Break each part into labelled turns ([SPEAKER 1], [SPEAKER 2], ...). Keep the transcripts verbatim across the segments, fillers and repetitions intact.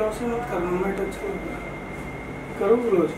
[SPEAKER 1] जोर से मत करना, मैं टच करूँगा। करो क्लोज।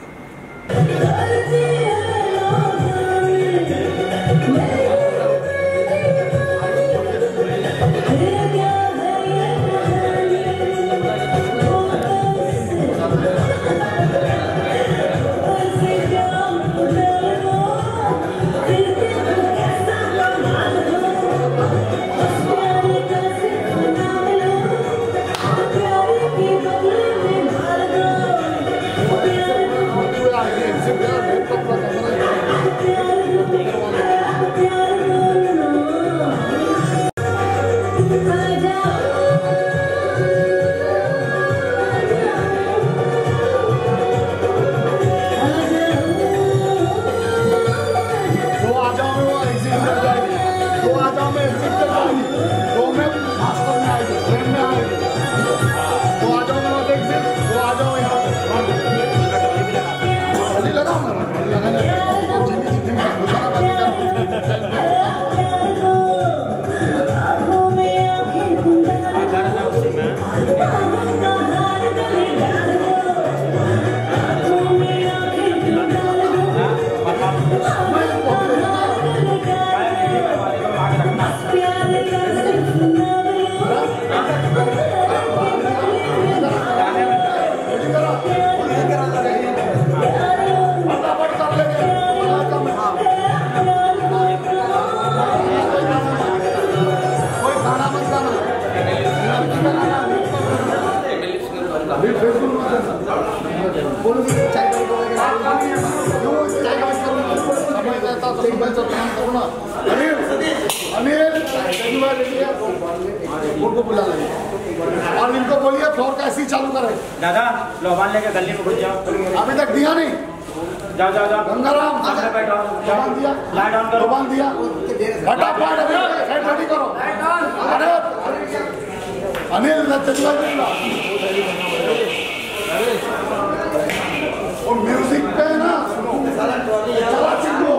[SPEAKER 2] उनको बुला लेंगे और इनको बोलिए फ्लोर का एसी चालू करें।
[SPEAKER 3] दादा लोबान लेके गली में घुस जाओ।
[SPEAKER 2] अभी तक दिया नहीं।
[SPEAKER 3] जाओ जाओ जाओ
[SPEAKER 2] गंगाराम
[SPEAKER 3] बैठो।
[SPEAKER 2] लोबान दिया,
[SPEAKER 3] लाइट ऑन करो।
[SPEAKER 2] लोबान दिया, फटाफट अभी लाइट रेडी करो। अरे अनिल और म्यूजिक पे है ना चला चिको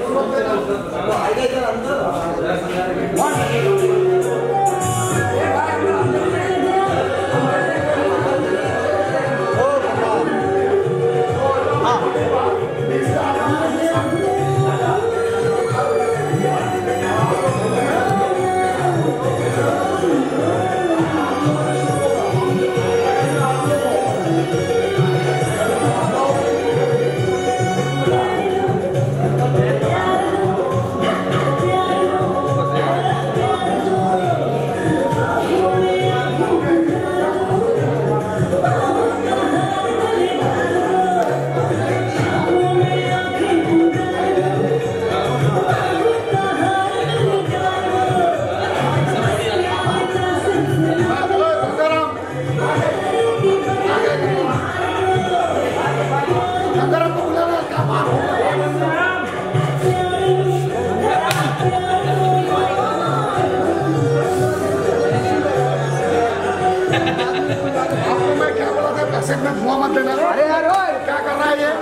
[SPEAKER 2] में धुआं मत देना। अरे यार क्या कर रहा है ये?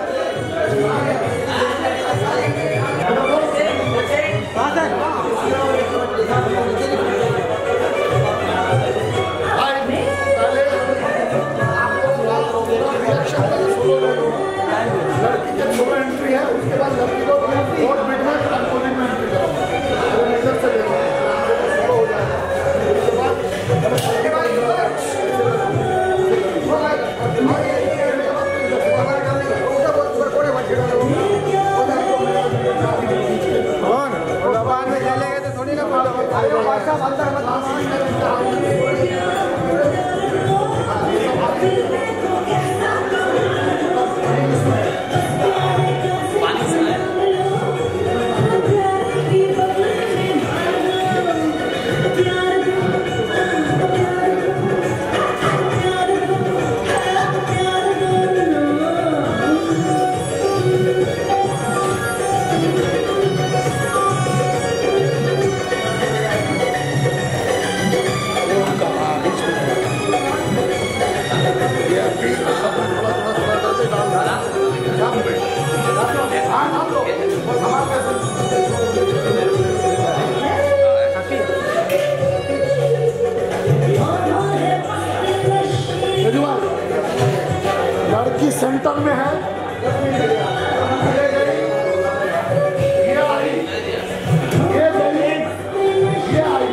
[SPEAKER 2] लड़की के दो एंट्री है, उसके बाद लड़की को वोट मिट में ट्रांसपोर्टिंग में एंट्री करो। इधर से देखो हो जाएगा। उसके बाद Thank you. लड़की सेंटर में है, ये आई, ये गई, ये आई।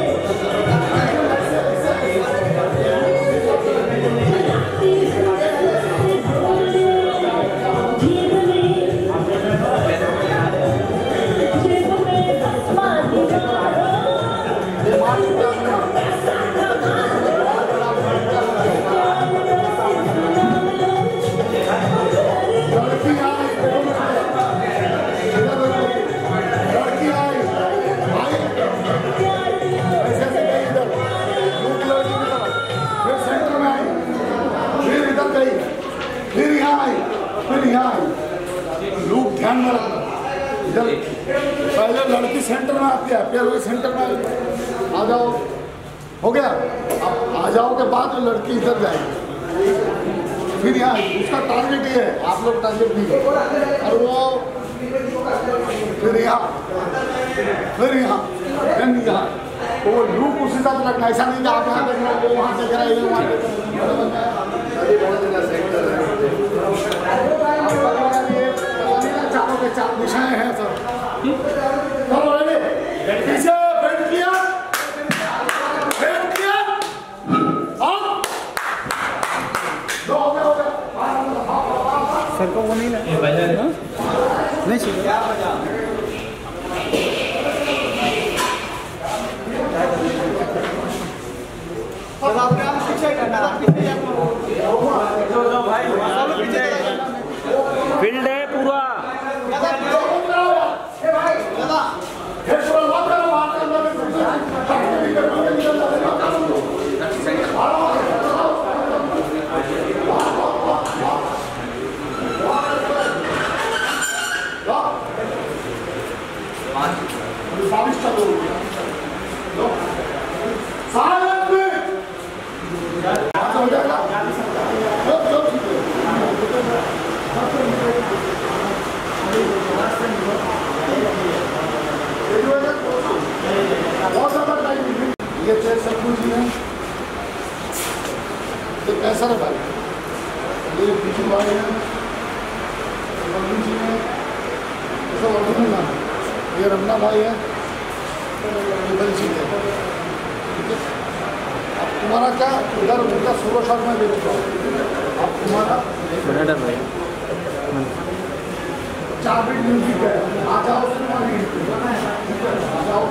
[SPEAKER 2] पहले लड़की सेंटर में आती है, फिर वही सेंटर में आ जाओ, हो गया। अब आ जाओ के बाद लड़की इधर जाएगी, फिर यहाँ उसका टारगेट ये है, आप लोग टारगेट नहीं है, और वो फिर यहाँ फिर यहाँ फिर यहाँ तो वो लूप उसी साथ रखना। ऐसा नहीं कि आप यहाँ देख रहे हो, वहाँ देख रहे हो, वहाँ देख चारों के चार दिशाएं हैं सर। पीछे बैठ किया, बैठ किया,
[SPEAKER 1] सर को वो नहीं लगा नहीं चाहिए। फील्ड है पूरा।
[SPEAKER 2] ये चेयर सत्तू जी है, ये कैसा है भाई, ये बिजू भाई है, बल्लू जी है, ये सब अर्जुन नाम है, ये रमना भाई है, ये बंसी है। ठीक है, अब तुम्हारा क्या इधर उनका सोलो शॉट में दे देता हूँ। अब तुम्हारा चार बीट म्यूजिक है, आ जाओ तुम्हारी, आ जाओ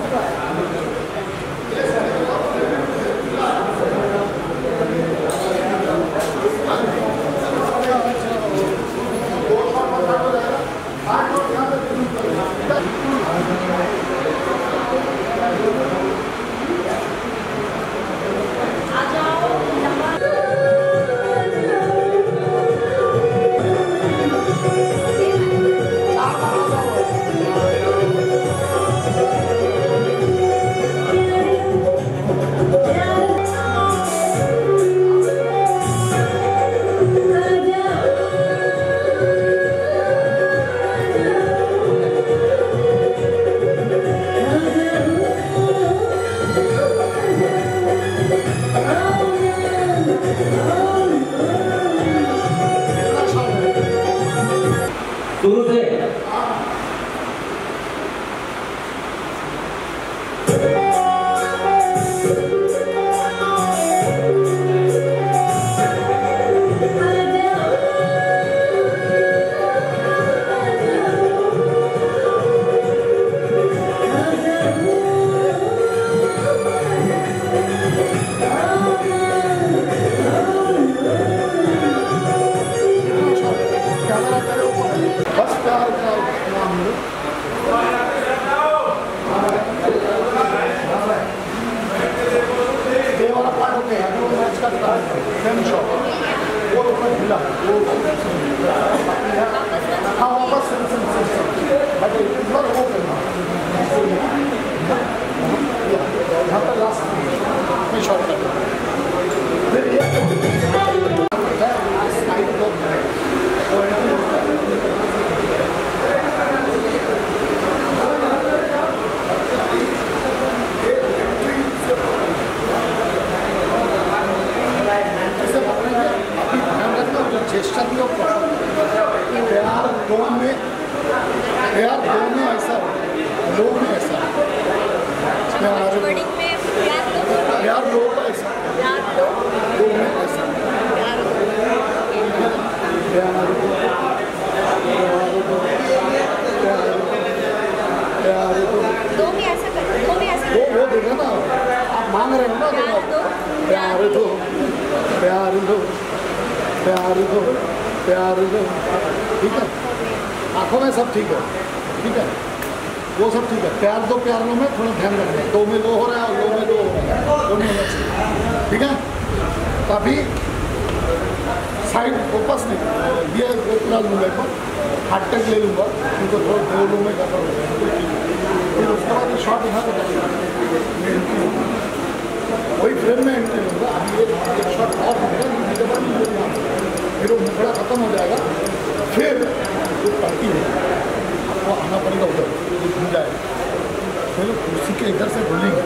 [SPEAKER 2] चेष्टा की और प्यार दो में प्यार दो में ऐसा दो में ऐसा प्यार प्यार दो का ऐसा दो में ऐसा प्यार प्यार
[SPEAKER 4] दो में ऐसा कर दो में ऐसा
[SPEAKER 2] वो वो देखो ना आप मांग रहे हो ना प्यार दो प्यार दो प्यार दो प्यार दो ठीक है आंखों में सब ठीक है ठीक है वो सब ठीक है प्यार दो प्यार दो में थोड़ा ध्यान रखना दो में लो हो रहा है और लो में दो हो रहा है दोनों में ठीक है तभी साइड फोकस नहीं ये पूरा लूँगा एक बार हार्ट टैक ले लूँगा उनको थोड़ा दो लो में करना होगा फिर उसके बाद शॉट यहाँ पे करेंगे वही फ्रेम में एंट्री लूँगा अभी एक एक शॉट और होगा फिर वो मुखड़ा खत्म हो जाएगा फिर जो पड़ती है आपको आना पड़ेगा उधर घूम जाएगा फिर कुर्सी के इधर से भूलेंगे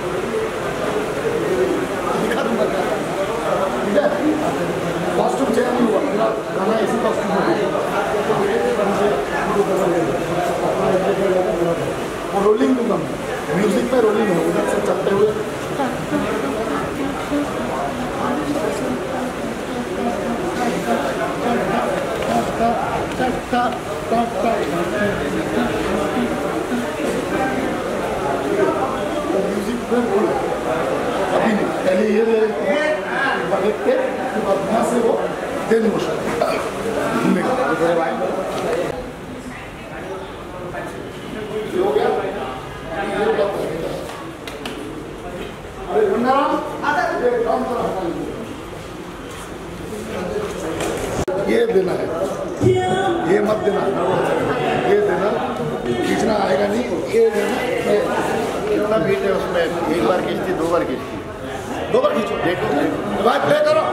[SPEAKER 2] दिखा दूँगा क्या ठीक है कॉस्ट्यूम चेंज नहीं हुआ मेरा गाना ऐसी कॉस्ट्यूम में वो रोलिंग दूंगा मैं म्यूजिक में रोलिंग है उधर से चलते हुए म्यूजिक में अभी नहीं पहले ये ले लेते हैं देखते और यहाँ से वो देन मोशन घूमेगा हो गया अरे ये देना है ये मत देना ये देना खींचना आएगा नहीं ये देना
[SPEAKER 5] कितना बीट है उसमें एक बार खींचती दो बार खींचती
[SPEAKER 2] दो बार खींचो देखो भाई प्ले करो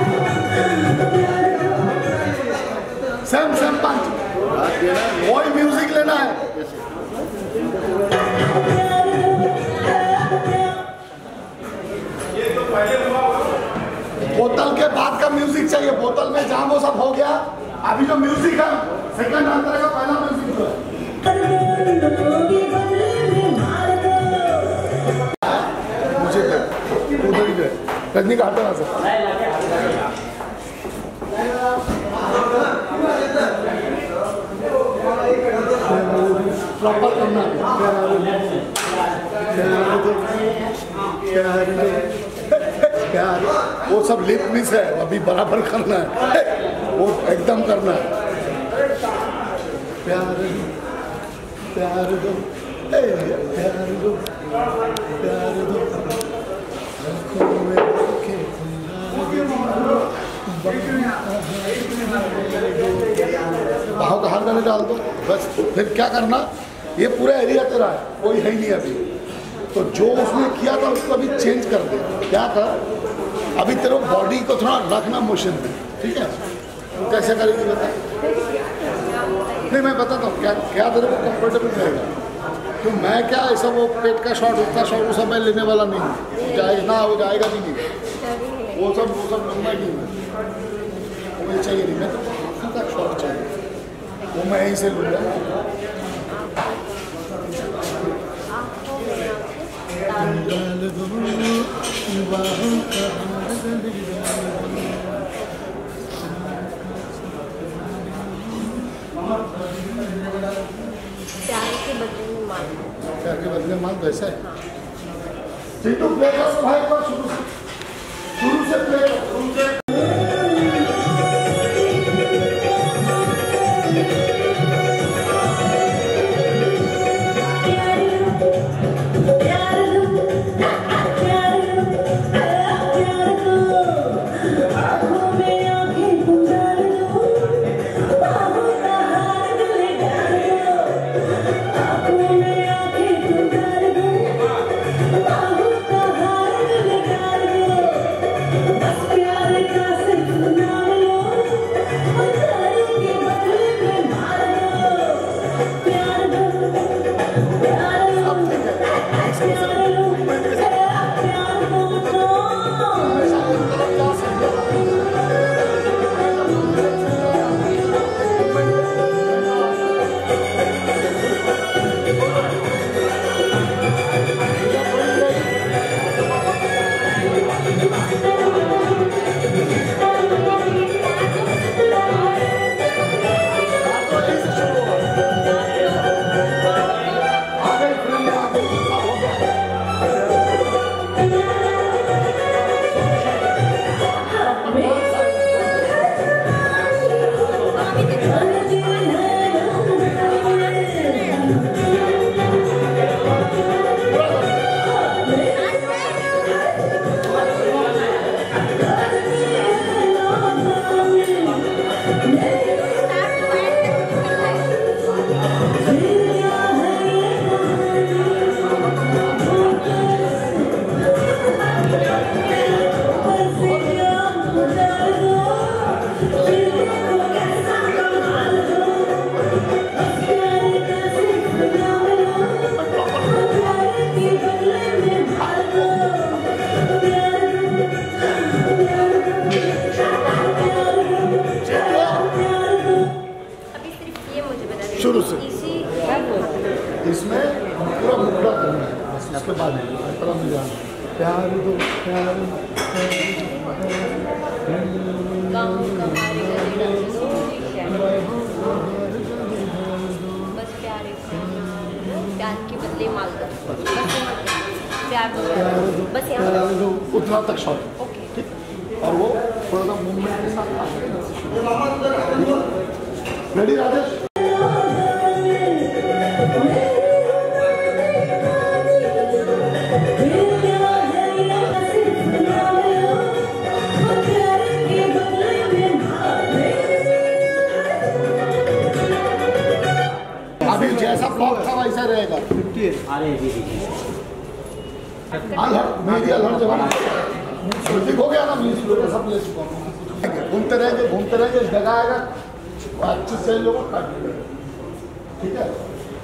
[SPEAKER 2] सेम सेम पंच वही म्यूजिक लेना है बोतल के बाद का म्यूजिक चाहिए बोतल में जहां वो सब हो गया अभी जो म्यूजिक है सेकंड अंतर का पहला म्यूजिक जो है मुझे उधर ही गए रजनी का हटा ना सर प्रॉपर करना प्यार वो सब लिप मिस है अभी बराबर करना है वो एकदम करना है प्यार प्यार दो प्यार दो प्यार दो भाव का हाथ गाने डाल दो बस फिर क्या करना ये पूरा एरिया तेरा है कोई है ही नहीं अभी तो जो उसने किया था उसको अभी चेंज कर दे क्या कर अभी तेरे बॉडी को थोड़ा रखना मोशन में ठीक है तो कैसे करेगी बता नहीं मैं बताता हूँ क्या क्या तेरे को कंफर्टेबल रहेगा तो मैं क्या ऐसा वो पेट का शॉट उतना शॉट वो सब मैं लेने वाला नहीं हूँ जाएगा ना वो जाएगा भी नहीं वो सब वो सब लंबा नहीं है वो मुझे चाहिए नहीं मैं तो आँखों का शॉट चाहिए वो मैं यहीं से लूँगा
[SPEAKER 4] प्यार के बदले में माल
[SPEAKER 2] प्यार के बदले माल वैसा है चिंटू प्ले करो भाई एक बार शुरू से शुरू से प्ले शुरू से
[SPEAKER 6] प्यार
[SPEAKER 2] शुरू से
[SPEAKER 4] इसी
[SPEAKER 2] इसमें पूरा मुखड़ा करना है, बस उसके बाद पता मिल जाना प्यार दो प्यार
[SPEAKER 4] गाँव का हमारे गले डांस बस प्यार प्यार के बदले माल दो बस प्यार दो बस यहाँ
[SPEAKER 2] उतना तक शॉट ठीक और वो थोड़ा सा मूवमेंट के साथ रेडी राजेश अभी जैसा ब्लॉक था वैसा रहेगा मेरी हर जगह हो गया ना म्यूजिक सब ले चुका हूँ घूमते रहेंगे घूमते रहेंगे जगह आएगा अच्छे से लोगों को ठीक है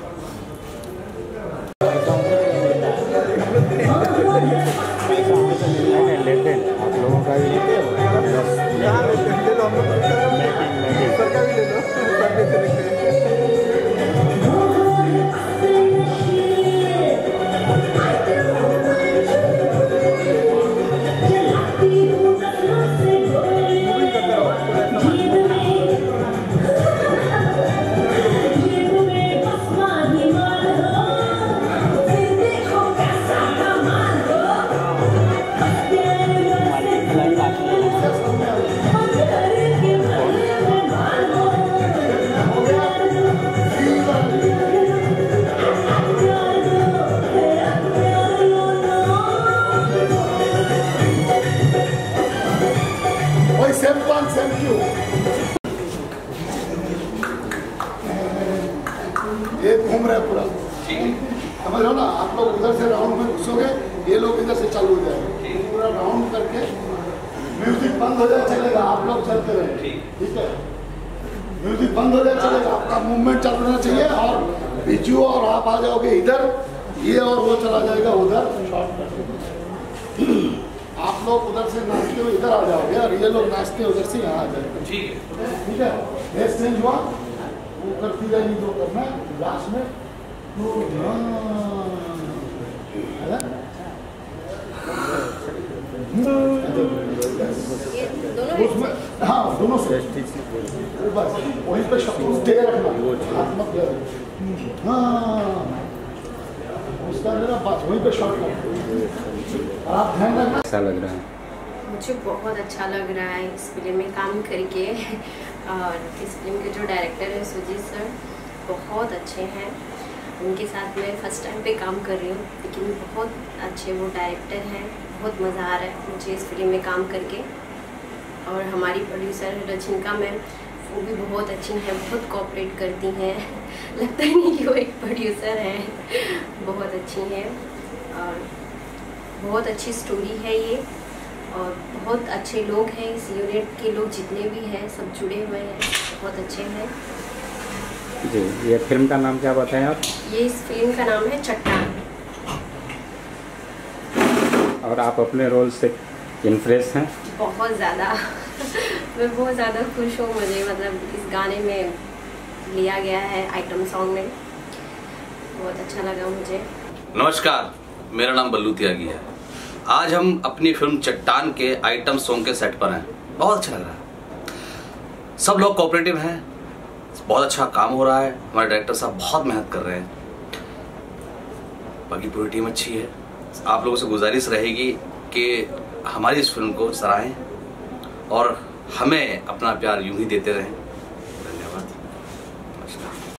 [SPEAKER 1] लेते हैं आप लोगों का भी लेते हो
[SPEAKER 2] सेम वन सेम क्यू ये घूम रहे पूरा समझ लो ना आप लोग उधर से राउंड में घुसोगे ये लोग इधर से चालू हो जाएंगे पूरा राउंड करके म्यूजिक बंद हो जाए चलेगा आप लोग चलते रहे ठीक है म्यूजिक बंद हो जाए चलेगा आपका मूवमेंट चल रहना चाहिए और बीजू और आप आ जाओगे इधर ये और वो चला जाएगा उधर आप लोग उधर से नाचते हुए इधर आ जाओगे और ये लोग नाचते उधर से यहाँ आ जाएंगे ठीक है ठीक है ये चेंज हुआ वो करती रहेगी जो करना है लास्ट में तो उसमें हाँ दोनों से बस वहीं पे शब्द रखना हाथ मत हाँ उसका मेरा बस वहीं पे शॉट आप ध्यान रखना।
[SPEAKER 1] ऐसा लग रहा है
[SPEAKER 4] मुझे बहुत अच्छा लग रहा है इस फिल्म में काम करके और इस फिल्म के जो डायरेक्टर हैं सुजीत सर बहुत अच्छे हैं उनके साथ मैं फर्स्ट टाइम पे काम कर रही हूँ लेकिन बहुत अच्छे वो डायरेक्टर हैं बहुत मज़ा आ रहा है मुझे इस फिल्म में काम करके और हमारी प्रोड्यूसर रजनिका मैम वो भी बहुत अच्छी हैं बहुत कोऑपरेट करती हैं लगता ही नहीं कि वो एक प्रोड्यूसर हैं बहुत अच्छी हैं और बहुत अच्छी स्टोरी है ये और बहुत अच्छे लोग हैं इस यूनिट के लोग जितने भी हैं सब जुड़े हुए हैं बहुत अच्छे हैं
[SPEAKER 1] जी। ये फिल्म का नाम क्या बताएं आप?
[SPEAKER 4] ये इस फिल्म का नाम है चट्टान।
[SPEAKER 1] और आप अपने रोल से इम्प्रेस हैं?
[SPEAKER 4] बहुत ज़्यादा मैं बहुत ज़्यादा खुश हूँ मुझे मतलब इस गाने में लिया गया है आइटम सॉन्ग में बहुत अच्छा लगा मुझे।
[SPEAKER 6] नमस्कार मेरा नाम बल्लू त्यागी है। आज हम अपनी फिल्म चट्टान के आइटम सॉन्ग के सेट पर हैं। बहुत अच्छा लग रहा है सब लोग कोऑपरेटिव हैं बहुत अच्छा काम हो रहा है हमारे डायरेक्टर साहब बहुत मेहनत कर रहे हैं बाकी पूरी टीम अच्छी है। आप लोगों से गुजारिश रहेगी कि हमारी इस फिल्म को सराहें और हमें अपना प्यार यूं ही देते रहें।